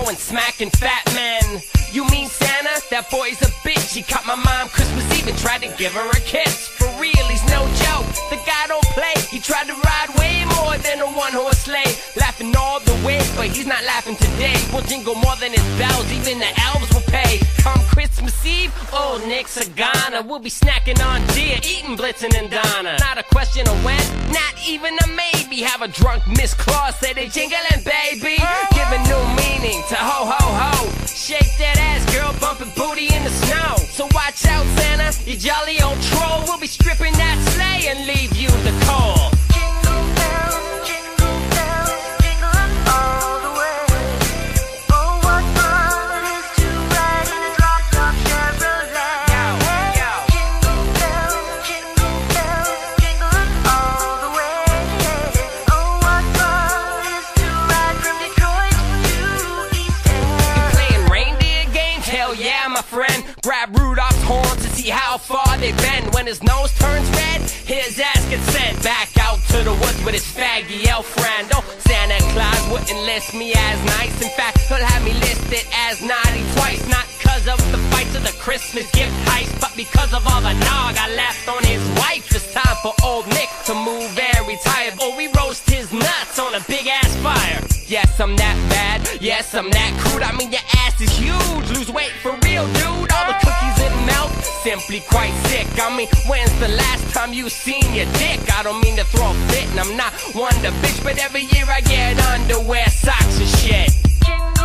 going smacking fat men. You mean Santa? That boy's a bitch. He caught my mom Christmas Eve and tried to give her a kiss. For real, he's no joke. The guy don't play. He tried to ride way more than a one-horse sleigh. Laughing all the way, but he's not laughing today. We'll jingle more than his bells. Even the elves will pay. Come Christmas Eve, old Nick Sagana. We'll be snacking on deer, eating Blitzen and Donna. Not a question of when, not even a maybe. Have a drunk Miss Claus say they jingling, baby. Giving new meaning to ho ho ho. Shake that ass, girl, bumping booty in the snow. So watch out, Santa, you jolly old troll. We'll be stripping that sleigh and leave you the cold. Jingle bells, jingle all the way. Oh, what fun it is to ride in a drop-top Chevrolet. Jingle bells, jingle all the way. Oh, what fun it is to ride from Detroit to East End. You playing reindeer games? Hell yeah, my friend. Grab Rudolph's horn to see how far they bend. When his nose turns red, his ass gets sent back out to the woods with his faggy elf friend. Oh, Santa Claus wouldn't list me as nice. In fact, he'll have me listed as naughty twice. Not because of the fights or the Christmas gift heist, but because of all the nog I left on his wife. It's time for old Nick to move and retire, or we roast his nuts on a big-ass fire. Yes, I'm that bad. Yes, I'm that crude. I mean, your ass is huge. Lose weight for real, dude. All the cookies and milk, simply quite sick. I mean, when's the last time you seen your dick? I don't mean to throw a fit, and I'm not one to bitch, but every year I get underwear, socks, and shit.